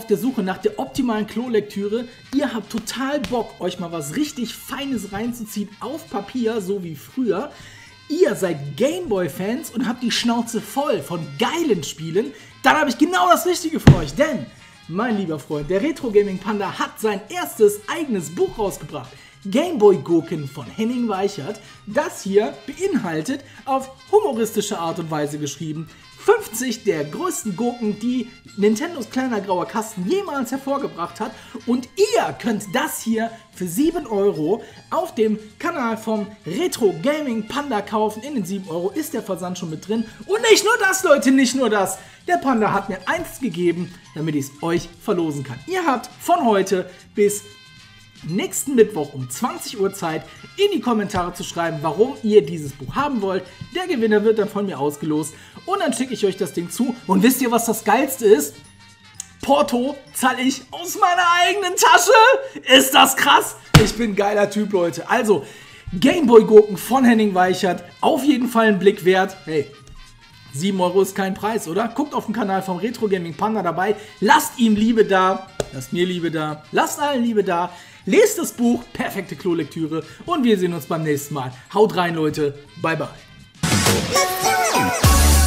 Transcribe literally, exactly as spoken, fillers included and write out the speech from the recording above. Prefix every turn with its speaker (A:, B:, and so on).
A: auf der Suche nach der optimalen Klolektüre. Ihr habt total Bock, euch mal was richtig Feines reinzuziehen auf Papier, so wie früher. Ihr seid Gameboy-Fans und habt die Schnauze voll von geilen Spielen. Dann habe ich genau das Richtige für euch, denn, mein lieber Freund, der Retro Gaming Panda hat sein erstes eigenes Buch rausgebracht. Gameboy Gurken von Henning Weichert. Das hier beinhaltet, auf humoristische Art und Weise geschrieben, fünfzig der größten Gurken, die Nintendos kleiner grauer Kasten jemals hervorgebracht hat. Und ihr könnt das hier für sieben Euro auf dem Kanal vom Retro Gaming Panda kaufen. In den sieben Euro ist der Versand schon mit drin. Und nicht nur das, Leute, nicht nur das. Der Panda hat mir eins gegeben, damit ich es euch verlosen kann. Ihr habt von heute bis nächsten Mittwoch um zwanzig Uhr Zeit, in die Kommentare zu schreiben, warum ihr dieses Buch haben wollt. Der Gewinner wird dann von mir ausgelost und dann schicke ich euch das Ding zu. Und wisst ihr, was das Geilste ist? Porto zahle ich aus meiner eigenen Tasche. Ist das krass? Ich bin ein geiler Typ, Leute. Also, Gameboy Gurken von Henning Weichert, auf jeden Fall ein Blick wert. Hey, sieben Euro ist kein Preis, oder? Guckt auf den Kanal vom Retro Gaming Panda dabei. Lasst ihm Liebe da. Lasst mir Liebe da. Lasst allen Liebe da. Lest das Buch, perfekte Klolektüre und wir sehen uns beim nächsten Mal. Haut rein, Leute. Bye, bye.